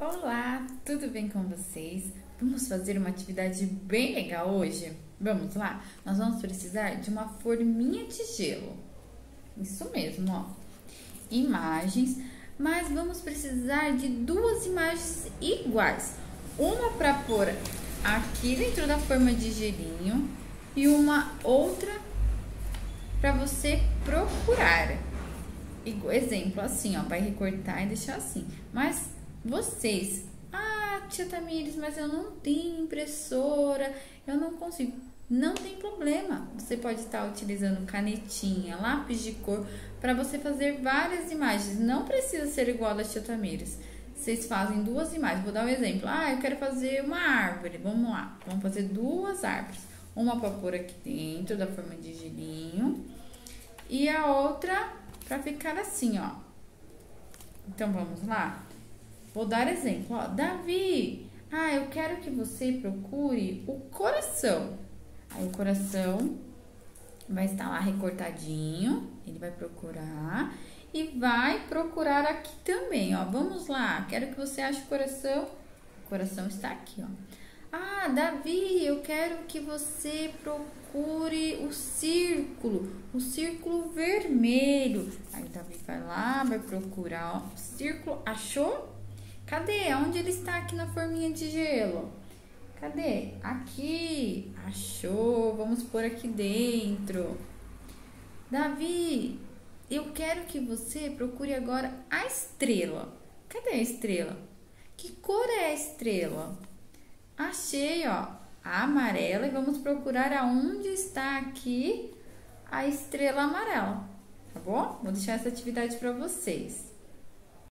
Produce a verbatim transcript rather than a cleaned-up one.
Olá, tudo bem com vocês? Vamos fazer uma atividade bem legal hoje? Vamos lá? Nós vamos precisar de uma forminha de gelo. Isso mesmo, ó. Imagens, mas vamos precisar de duas imagens iguais. Uma para pôr aqui dentro da forma de gelinho e uma outra para você procurar. Exemplo, assim, ó, vai recortar e deixar assim. Mas vocês, ah, tia Tamires, mas eu não tenho impressora, eu não consigo. Não tem problema, você pode estar utilizando canetinha, lápis de cor, para você fazer várias imagens. Não precisa ser igual a tia Tamires. Vocês fazem duas imagens, vou dar um exemplo. Ah, eu quero fazer uma árvore, vamos lá. Vamos fazer duas árvores. Uma para pôr aqui dentro da forma de gelinho e a outra para ficar assim, ó. Então, vamos lá? Vou dar exemplo, ó. Davi, ah, eu quero que você procure o coração. Aí, o coração vai estar lá recortadinho. Ele vai procurar e vai procurar aqui também, ó. Vamos lá, quero que você ache o coração. O coração está aqui, ó. Ah, Davi, eu quero que você procure o círculo, o círculo vermelho. Aí, Davi vai lá, vai procurar, ó, o círculo. Achou? Cadê? Onde ele está aqui na forminha de gelo? Cadê? Aqui. Achou? Vamos pôr aqui dentro. Davi, eu quero que você procure agora a estrela. Cadê a estrela? Que cor é a estrela? Achei, ó, a amarela, e vamos procurar aonde está aqui a estrela amarela, tá bom? Vou deixar essa atividade para vocês.